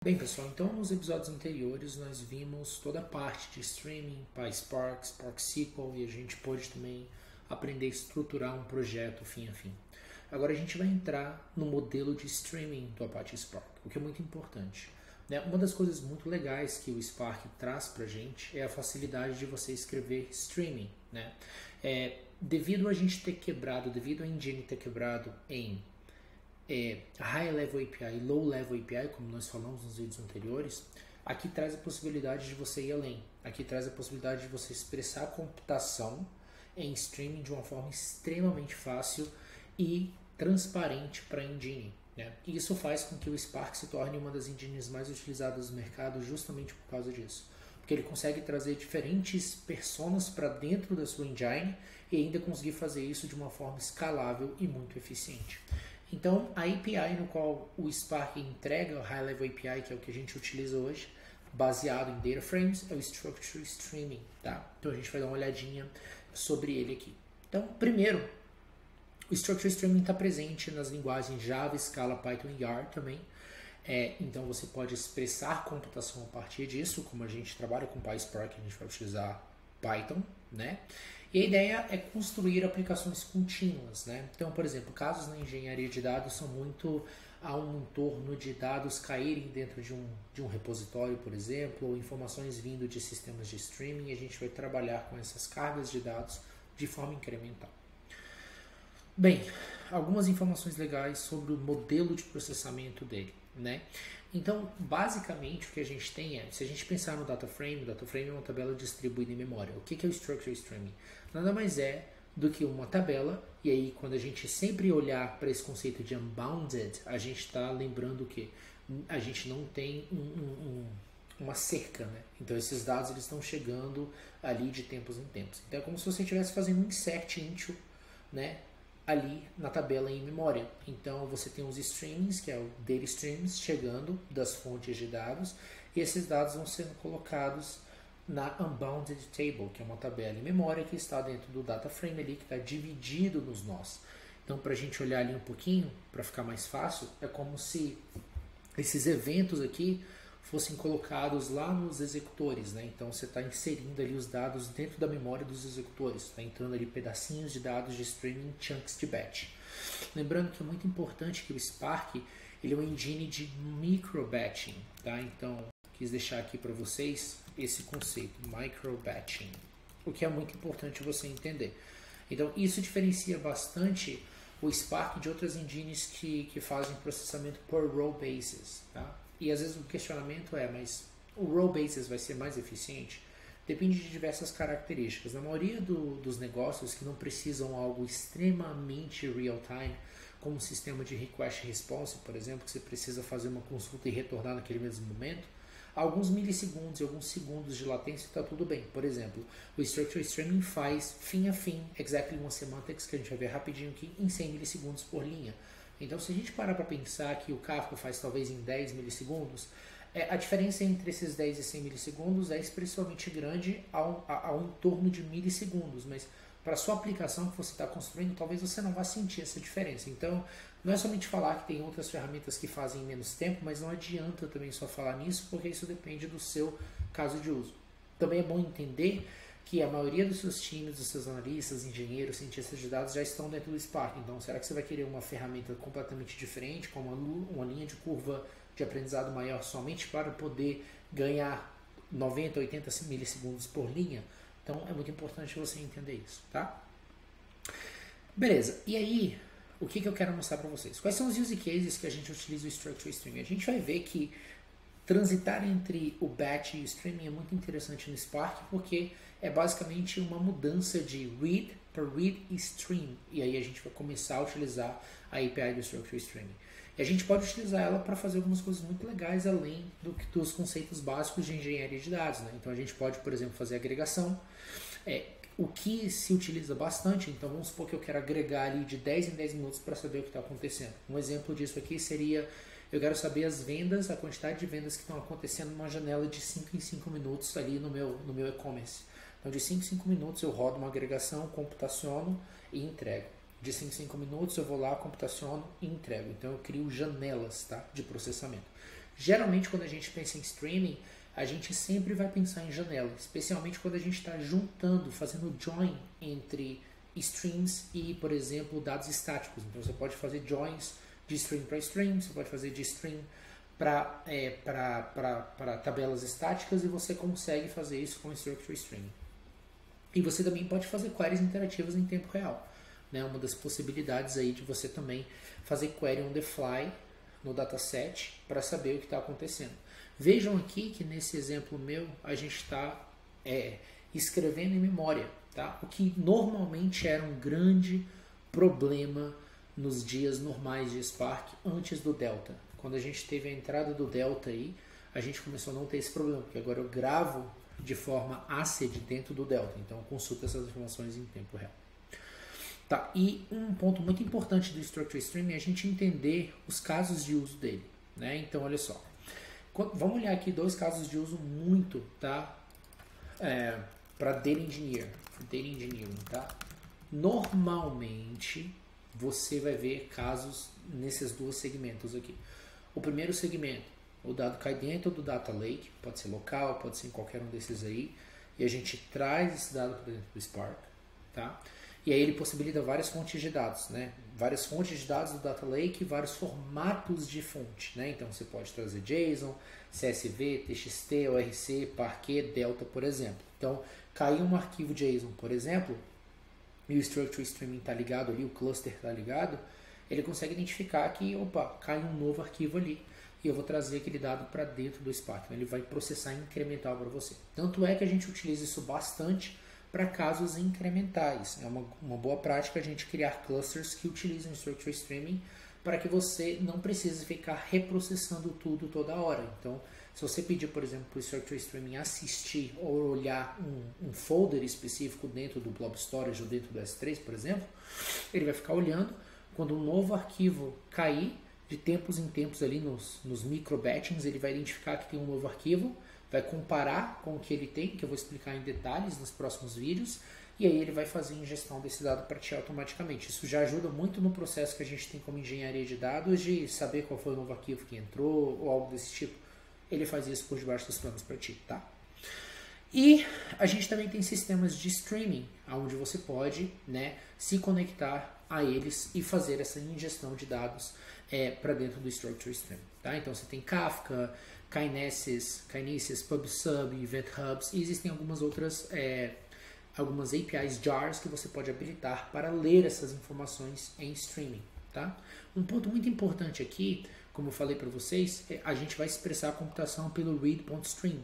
Bem, pessoal, então nos episódios anteriores nós vimos toda a parte de streaming, PySpark, Spark SQL, e a gente pôde também aprender a estruturar um projeto fim a fim. Agora a gente vai entrar no modelo de streaming do Apache Spark, o que é muito importante. Uma das coisas muito legais que o Spark traz para a gente é a facilidade de você escrever streaming. Devido a gente ter quebrado, devido a engine ter quebrado em High Level API e Low Level API, como nós falamos nos vídeos anteriores, aqui traz a possibilidade de você ir além. Aqui traz a possibilidade de você expressar a computação em streaming de uma forma extremamente fácil e transparente para a engine. E isso faz com que o Spark se torne uma das engines mais utilizadas no mercado justamente por causa disso. Porque ele consegue trazer diferentes personas para dentro da sua engine e ainda conseguir fazer isso de uma forma escalável e muito eficiente. Então, a API no qual o Spark entrega, o High Level API, que é o que a gente utiliza hoje, baseado em Data Frames, é o Structure Streaming. Tá? Então, a gente vai dar uma olhadinha sobre ele aqui. Então, primeiro, o Structure Streaming está presente nas linguagens Java, Scala, Python e R também. Então, você pode expressar computação a partir disso, como a gente trabalha com PySpark, a gente vai utilizar Python, E a ideia é construir aplicações contínuas, Então, por exemplo, casos na engenharia de dados são muito a um entorno de dados caírem dentro de um repositório, por exemplo, ou informações vindo de sistemas de streaming, e a gente vai trabalhar com essas cargas de dados de forma incremental. Bem, algumas informações legais sobre o modelo de processamento dele, Então, basicamente, o que a gente tem se a gente pensar no data frame, o data frame é uma tabela distribuída em memória. O que é o Structure Streaming? Nada mais é do que uma tabela, e aí quando a gente sempre olhar para esse conceito de unbounded, a gente está lembrando que a gente não tem uma cerca, Então, esses dados eles estão chegando ali de tempos em tempos. Então, é como se você estivesse fazendo um insert into, ali na tabela em memória. Então você tem os streams, que é o data streams, chegando das fontes de dados, e esses dados vão sendo colocados na unbounded table, que é uma tabela em memória que está dentro do data frame ali, que está dividido nos nós. Então, para a gente olhar ali um pouquinho, para ficar mais fácil, é como se esses eventos aqui fossem colocados lá nos executores, Então você está inserindo ali os dados dentro da memória dos executores, está entrando ali pedacinhos de dados de streaming, chunks de batch. Lembrando que é muito importante que o Spark ele é um engine de micro-batching, Então quis deixar aqui para vocês esse conceito, micro-batching, o que é muito importante você entender. Então isso diferencia bastante o Spark de outras engines que fazem processamento por row basis, E às vezes o questionamento mas o row basis vai ser mais eficiente? Depende de diversas características. Na maioria dos negócios que não precisam algo extremamente real-time, como o sistema de request response, por exemplo, que você precisa fazer uma consulta e retornar naquele mesmo momento, alguns milissegundos e alguns segundos de latência está tudo bem. Por exemplo, o Structure Streaming faz fim a fim, exactly one semantics, que a gente vai ver rapidinho aqui, em 100 milissegundos por linha. Então, se a gente parar para pensar que o Kafka faz talvez em 10 milissegundos, a diferença entre esses 10 e 100 milissegundos é expressivamente grande ao entorno de milissegundos, mas para a sua aplicação que você está construindo, talvez você não vá sentir essa diferença. Então, não é somente falar que tem outras ferramentas que fazem em menos tempo, mas não adianta também só falar nisso, porque isso depende do seu caso de uso. Também é bom entender que a maioria dos seus times, dos seus analistas, engenheiros, cientistas de dados já estão dentro do Spark. Então, será que você vai querer uma ferramenta completamente diferente, com uma linha de curva de aprendizado maior somente para poder ganhar 90, 80 milissegundos por linha? Então, é muito importante você entender isso, Beleza, e aí, o que eu quero mostrar para vocês? Quais são os use cases que a gente utiliza o Structure Streaming? A gente vai ver que transitar entre o batch e o streaming é muito interessante no Spark, porque é basicamente uma mudança de read para read e stream. E aí a gente vai começar a utilizar a API do Structure Streaming. E a gente pode utilizar ela para fazer algumas coisas muito legais, além dos conceitos básicos de engenharia de dados. Então a gente pode, por exemplo, fazer agregação, o que se utiliza bastante. Então vamos supor que eu quero agregar ali de 10 em 10 minutos para saber o que está acontecendo. Um exemplo disso aqui seria: eu quero saber as vendas, a quantidade de vendas que estão acontecendo numa janela de 5 em 5 minutos ali no meu e-commerce. Então, de 5 em 5 minutos eu rodo uma agregação, computaciono e entrego. De 5 em 5 minutos eu vou lá, computaciono e entrego. Então, eu crio janelas de processamento. Geralmente, quando a gente pensa em streaming, a gente sempre vai pensar em janela, especialmente quando a gente está juntando, fazendo join entre streams e, por exemplo, dados estáticos. Então, você pode fazer joins de stream para stream, você pode fazer de stream para tabelas estáticas e você consegue fazer isso com Structure Streaming. E você também pode fazer queries interativas em tempo real. Né? Uma das possibilidades aí de você também fazer query on the fly no dataset para saber o que está acontecendo. Vejam aqui que nesse exemplo meu a gente está escrevendo em memória, tá? O que normalmente era um grande problema nos dias normais de Spark antes do Delta. Quando a gente teve a entrada do Delta aí, a gente começou a não ter esse problema, porque agora eu gravo de forma ACID dentro do Delta, então eu consulto essas informações em tempo real. Tá, e um ponto muito importante do Structure Streaming é a gente entender os casos de uso dele, né? Então, olha só. Vamos olhar aqui dois casos de uso muito, tá? Para Data Engineering, tá? Normalmente, você vai ver casos nesses dois segmentos aqui. O primeiro segmento, o dado cai dentro do Data Lake, pode ser local, pode ser em qualquer um desses aí, e a gente traz esse dado para dentro do Spark, tá? E aí ele possibilita várias fontes de dados, né? Várias fontes de dados do Data Lake e vários formatos de fonte, né? Então você pode trazer JSON, CSV, TXT, ORC, Parquet, Delta, por exemplo. Então, caiu um arquivo JSON, por exemplo, e o Structure Streaming está ligado ali, o cluster está ligado, ele consegue identificar que, opa, cai um novo arquivo ali e eu vou trazer aquele dado para dentro do Spark. Ele vai processar incremental para você. Tanto é que a gente utiliza isso bastante para casos incrementais. É uma boa prática a gente criar clusters que utilizam Structure Streaming para que você não precise ficar reprocessando tudo toda hora. Então, se você pedir, por exemplo, para o Structure Streaming assistir ou olhar um folder específico dentro do Blob Storage ou dentro do S3, por exemplo, ele vai ficar olhando. Quando um novo arquivo cair, de tempos em tempos ali nos micro-batchings, ele vai identificar que tem um novo arquivo, vai comparar com o que ele tem, que eu vou explicar em detalhes nos próximos vídeos, e aí ele vai fazer a ingestão desse dado para ti automaticamente. Isso já ajuda muito no processo que a gente tem como engenharia de dados, de saber qual foi o novo arquivo que entrou, ou algo desse tipo. Ele faz isso por debaixo dos panos para ti, tá? E a gente também tem sistemas de streaming, onde você pode, né, se conectar a eles e fazer essa ingestão de dados para dentro do Structure Stream. Tá? Então você tem Kafka, Kinesis, PubSub, Event Hubs, e existem algumas outras algumas APIs jars que você pode habilitar para ler essas informações em streaming. Tá? Um ponto muito importante aqui, como eu falei para vocês, a gente vai expressar a computação pelo read.stream.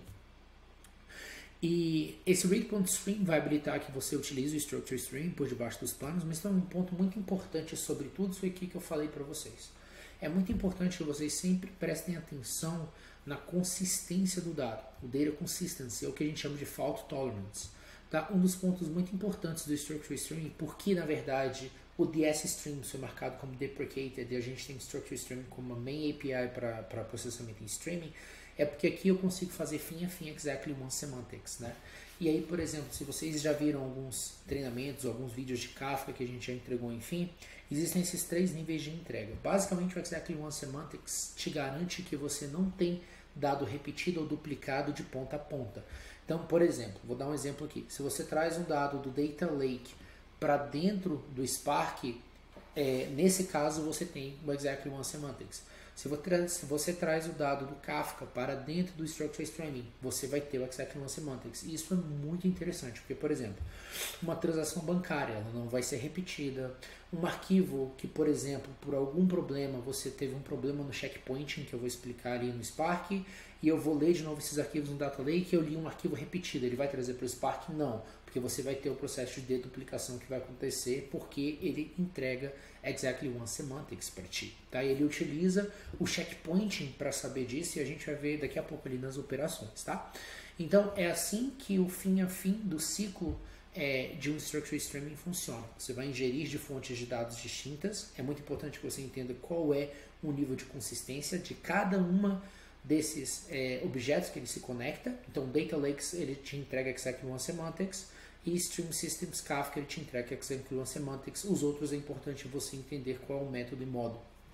E esse read.stream vai habilitar que você utilize o Structure Stream por debaixo dos panos, mas tem um ponto muito importante sobre tudo isso aqui que eu falei para vocês. É muito importante que vocês sempre prestem atenção na consistência do dado. O Data Consistency é o que a gente chama de Fault Tolerance. Tá? Um dos pontos muito importantes do Structure Stream, porque na verdade o DS Stream foi marcado como deprecated e a gente tem Structure Stream como uma main API para processamento em streaming, é porque aqui eu consigo fazer fim a fim exactly one semantics, né? E aí, por exemplo, se vocês já viram alguns treinamentos, alguns vídeos de Kafka que a gente já entregou, enfim, existem esses 3 níveis de entrega. Basicamente, o exactly one semantics te garante que você não tem dado repetido ou duplicado de ponta a ponta. Então, por exemplo, vou dar um exemplo aqui. Se você traz um dado do Data Lake para dentro do Spark, nesse caso você tem o exactly one semantics. Se você traz o dado do Kafka para dentro do Structure Streaming, você vai ter o exactly one semantics. E isso é muito interessante, porque, por exemplo, uma transação bancária ela não vai ser repetida. Um arquivo que, por exemplo, por algum problema, você teve um problema no checkpointing, que eu vou explicar ali no Spark, e eu vou ler de novo esses arquivos no Data Lake, e eu li um arquivo repetido. Ele vai trazer para o Spark? Não, porque você vai ter o processo de deduplicação que vai acontecer, porque ele entrega exactly one semantics para ti. Tá? Ele utiliza o checkpointing para saber disso, e a gente vai ver daqui a pouco ali nas operações. Tá? Então, é assim que o fim a fim do ciclo de um Structure Streaming funciona. Você vai ingerir de fontes de dados distintas. É muito importante que você entenda qual é o nível de consistência de cada uma desses objetos que ele se conecta. Então, Data Lakes ele te entrega exactly one semantics, e Stream Systems Kafka ele te entrega exactly one semantics. Os outros é importante você entender qual é o método e modo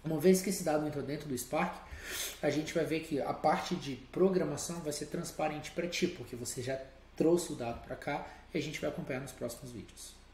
Uma vez que esse dado entrou dentro do Spark, a gente vai ver que a parte de programação vai ser transparente para ti, porque você já trouxe o dado para cá e a gente vai acompanhar nos próximos vídeos.